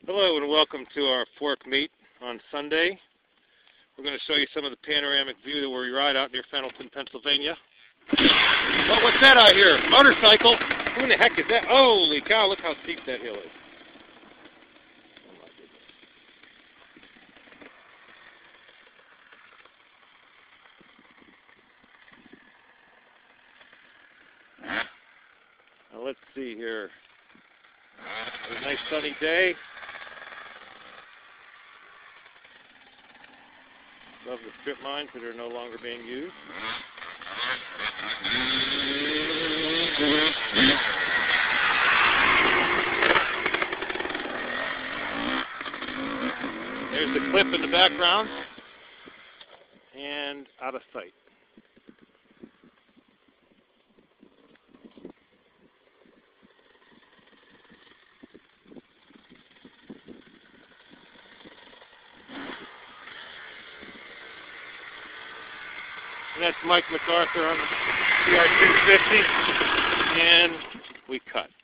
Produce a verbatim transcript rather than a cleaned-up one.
Hello and welcome to our fork meet on Sunday. We're going to show you some of the panoramic view that we ride out near Fenelton, Pennsylvania. Oh, what's that I hear? Motorcycle? Who in the heck is that? Holy cow, look how steep that hill is. Oh my goodness. Now let's see here. It's a nice sunny day. Love the strip mines that are no longer being used. There's the cliff in the background and out of sight. And that's Mike MacArthur on the C R two fifty, and we cut.